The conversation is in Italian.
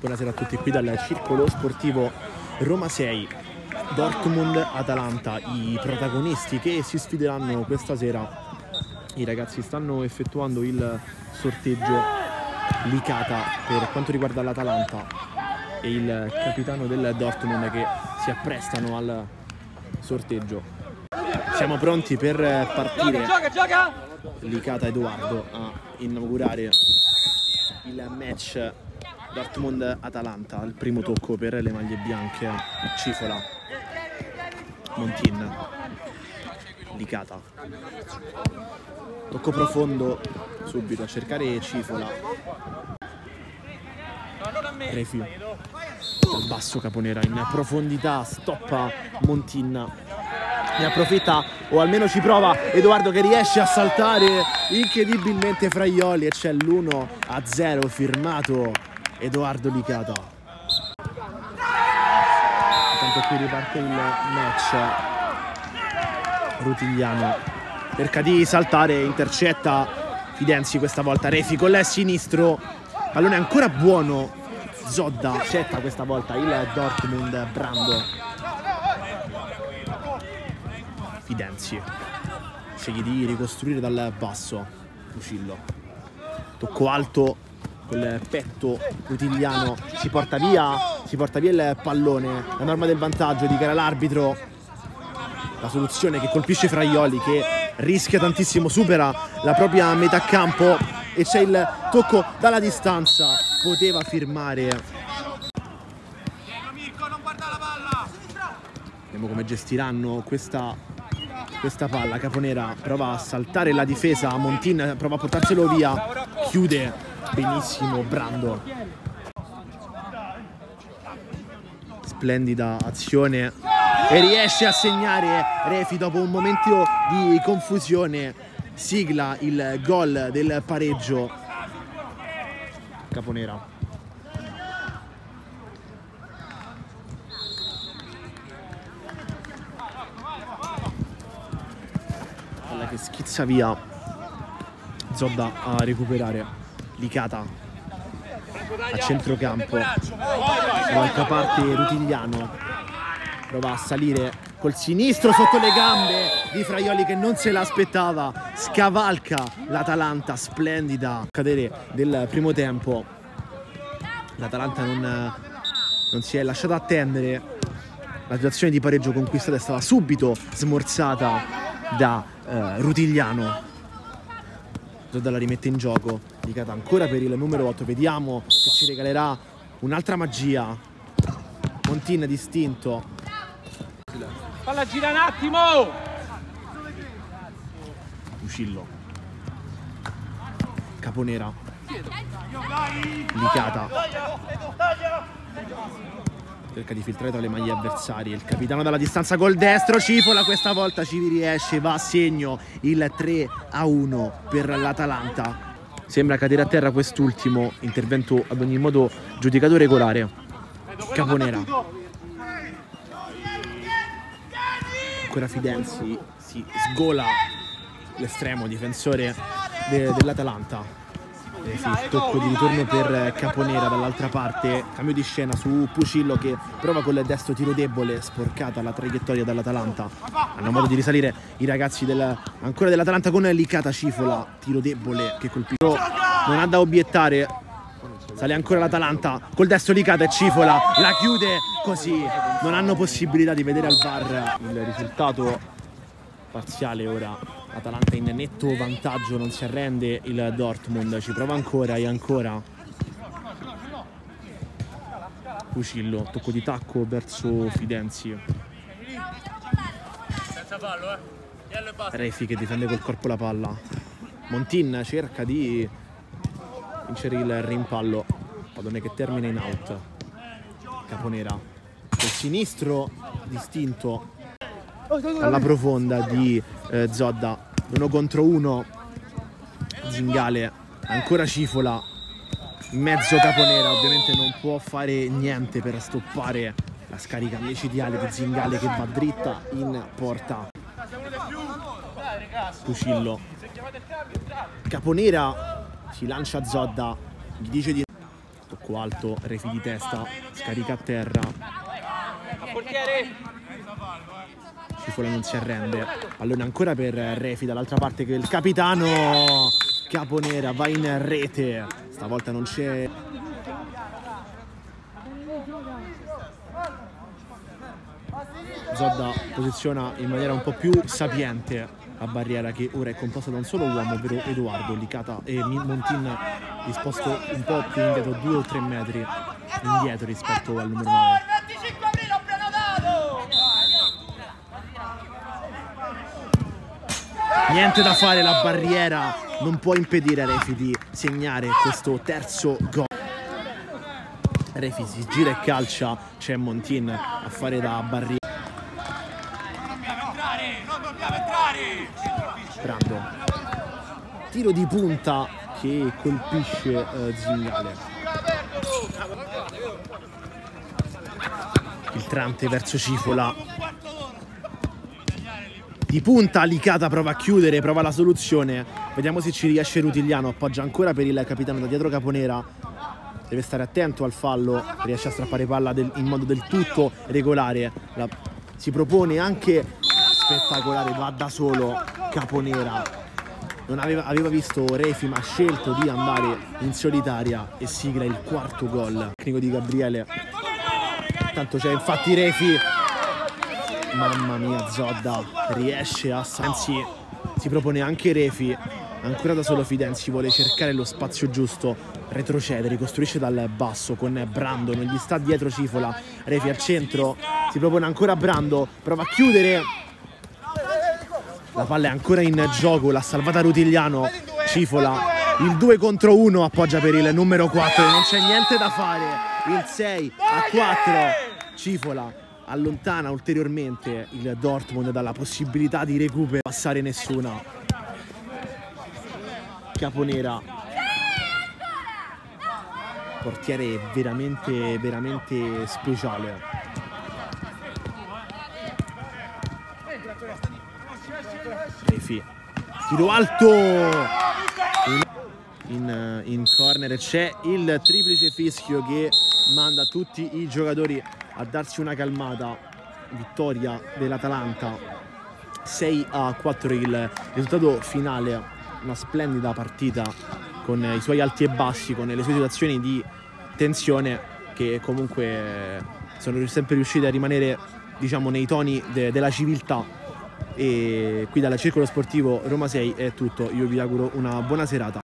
Buonasera a tutti qui dal Circolo Sportivo Roma 6, Dortmund-Atalanta, i protagonisti che si sfideranno questa sera. I ragazzi stanno effettuando il sorteggio Licata per quanto riguarda l'Atalanta e il capitano del Dortmund che si apprestano al sorteggio. Siamo pronti per partire. Licata Edoardo a inaugurare il match Dortmund-Atalanta. Il primo tocco per le maglie bianche. Cifola, Montin, Licata. Tocco profondo subito a cercare Cifola. Refi al basso, Caponera in profondità, stoppa Montin. Ne approfitta o almeno ci prova Edoardo che riesce a saltare incredibilmente Fraioli e c'è l'1-0 firmato Edoardo Licata. Intanto qui riparte il match. Rutigliano cerca di saltare, intercetta Fidenzi questa volta. Refi con il sinistro, pallone ancora buono. Zodda accetta questa volta il Dortmund. Brando, Fidenzi sceglie di ricostruire dal basso. Fucillo, tocco alto col petto. Rutigliano si porta via il pallone. La norma del vantaggio di gara all'arbitro. La soluzione che colpisce Fraioli che rischia tantissimo, supera la propria metà campo e c'è il tocco dalla distanza. Poteva firmare. Vediamo come gestiranno questa palla. Caponera prova a saltare la difesa, Montin prova a portarselo via, chiude benissimo Brando. Splendida azione e riesce a segnare Refi dopo un momento di confusione. Sigla il gol del pareggio. Caponera. Palla che schizza via. Zodda a recuperare. Licata a centrocampo. Dall'altra parte Rutigliano prova a salire col sinistro sotto le gambe di Fraioli che non se l'aspettava. Scavalca l'Atalanta, splendida cadere del primo tempo. L'Atalanta non si è lasciata attendere. La situazione di pareggio conquistata è stata subito smorzata da Rutigliano. Zodda la rimette in gioco. Licata ancora per il numero 8. Vediamo se ci regalerà un'altra magia. Montin distinto. Falla gira un attimo! Fucillo. Caponera. Licata cerca di filtrare tra le maglie avversarie. Il capitano dalla distanza col destro. Cifola questa volta ci riesce, va a segno il 3-1 per l'Atalanta. Sembra cadere a terra quest'ultimo intervento, ad ogni modo giudicato regolare. Caponera. Ancora Fidenzi, si sgola l'estremo difensore dell'Atalanta. Tocco di ritorno per Caponera dall'altra parte. Cambio di scena su Fucillo che prova con il destro, tiro debole, sporcata la traiettoria dall'Atalanta. Hanno modo di risalire i ragazzi ancora dell'Atalanta con Licata. Cifola, tiro debole che colpisce. Non ha da obiettare. Sale ancora l'Atalanta col destro. Licata e Cifola la chiude così. Non hanno possibilità di vedere al VAR il risultato parziale. Ora Atalanta in netto vantaggio, non si arrende il Dortmund, ci prova ancora e ancora. Fucillo, tocco di tacco verso Fidenzi. Refi che difende col corpo la palla. Montin cerca di vincere il rimpallo. Pallone che termina in out. Caponera col sinistro distinto alla profonda di Zodda. 1 contro 1. Zingale, ancora Cifola in mezzo. Caponera ovviamente non può fare niente per stoppare la scarica micidiale di Zingale che va dritta in porta. Fucillo, Caponera si lancia a Zodda, gli dice di tacco alto, Refi di testa, scarica a terra. Cifola non si arrende, pallone ancora per Refi dall'altra parte, che il capitano Caponera va in rete, stavolta non c'è. Zodda posiziona in maniera un po' più sapiente la barriera, che ora è composta da un solo uomo, ovvero Edoardo. Licata e Montin disposto un po' più indietro, 2 o 3 metri indietro rispetto al numero 9. Niente da fare, la barriera non può impedire a Refi di segnare questo terzo gol. Refi si gira e calcia, c'è Montin a fare da barriera. Brando, tiro di punta che colpisce Zingale. Filtrante verso Cifola, di punta Licata prova a chiudere, prova la soluzione, vediamo se ci riesce Rutigliano. Appoggia ancora per il capitano da dietro Caponera, deve stare attento al fallo, riesce a strappare palla in modo del tutto regolare. Si propone anche spettacolare, va da solo Caponera, non aveva visto Refi ma ha scelto di andare in solitaria e sigla il quarto gol. Tecnico di Gabriele, tanto c'è infatti Refi. Mamma mia, Zodda riesce a Fidenzi, si propone anche Refi, ancora da solo Fidenzi, vuole cercare lo spazio giusto, retrocede, ricostruisce dal basso con Brando, non gli sta dietro Cifola. Refi al centro, si propone ancora Brando, prova a chiudere, la palla è ancora in gioco, l'ha salvata Rutigliano. Cifola, il 2 contro 1, appoggia per il numero 4, non c'è niente da fare, il 6 a 4. Cifola allontana ulteriormente il Dortmund dalla possibilità di recupero, passare nessuna. Caponera, portiere veramente speciale. Refi, tiro alto in corner, c'è il triplice fischio che manda tutti i giocatori a darsi una calmata. Vittoria dell'Atalanta 6-4 il risultato finale, una splendida partita con i suoi alti e bassi, con le sue situazioni di tensione che comunque sono sempre riuscite a rimanere, diciamo, nei toni della civiltà. E qui dal Circolo Sportivo Roma 6 è tutto, io vi auguro una buona serata.